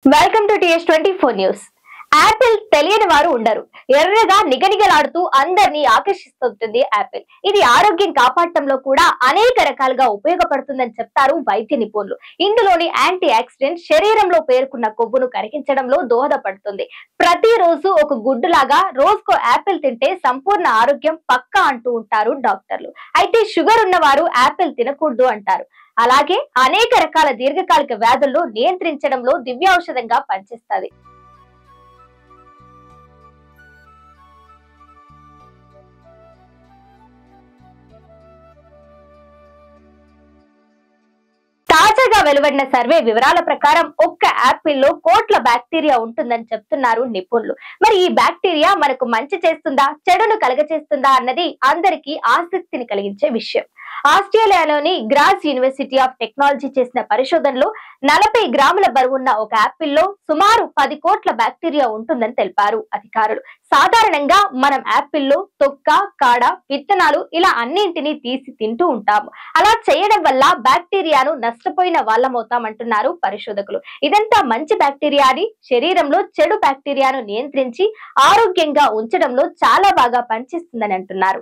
Welcome to TS24 news. Apple తెలియని వారు ఉండరు. ఎర్రగా నిగనిగలాడుతూ అందరినీ ఆకర్షిస్తుంది యాపిల్. ఇది ఆరోగ్యం కాపాడటంలో కూడా అనేక రకాలుగా ఉపయోగపడుతుందని చెప్తారు వైద్య నిపుణులు. ఇందులోని యాంటీ ఆక్సిడెంట్ శరీరంలో పేరుకున్న కొవ్వును కరిగించడంలో దోహదపడుతుంది. ప్రతిరోజు ఒక గుడ్డులాగా రోజుకో యాపిల్ తింటే సంపూర్ణ ఆరోగ్యం పక్కా అంటూ ఉంటారు డాక్టర్లు. అయితే షుగర్ ఉన్నవారు యాపిల్ తినకూడదు అంటారు. అలాగే అనేక రకాల దీర్ఘకాలిక వ్యాధులను నియంత్రించడంలో దివ్యౌషధంగా పనిచేస్తుంది. తాజాగా వెలువడిన సర్వే వివరాల ప్రకారం ఒక్క యాపిల్లో కోట్ల బ్యాక్టీరియా ఉంటుందని చెప్తున్నారు నిపుణులు. మరి ఈ బ్యాక్టీరియా మనకు మంచి చేస్తుందా, చెడును కలగచేస్తుందా అన్నది అందరికీ ఆసక్తిని కలిగించే విషయం. ఆస్ట్రేలియాలోని గ్రాస్ యూనివర్సిటీ ఆఫ్ టెక్నాలజీ చేసిన పరిశోధనలో 40 గ్రాముల బరువున్న ఒక యాపిల్లో సుమారు 10 కోట్ల బ్యాక్టీరియా ఉంటుందని తెలిపారు అధికారులు. సాధారణంగా మనం యాపిల్లో తొక్క, కాడ, విత్తనాలు ఇలా అన్నింటినీ తీసి తింటూ ఉంటాము. అలా చేయడం వల్ల బ్యాక్టీరియాను నష్టపోయిన వాళ్ళమవుతామంటున్నారు పరిశోధకులు. ఇదంతా మంచి బ్యాక్టీరియాని శరీరంలో చెడు బ్యాక్టీరియాను నియంత్రించి ఆరోగ్యంగా ఉంచడంలో చాలా బాగా పనిచేస్తుందని అంటున్నారు.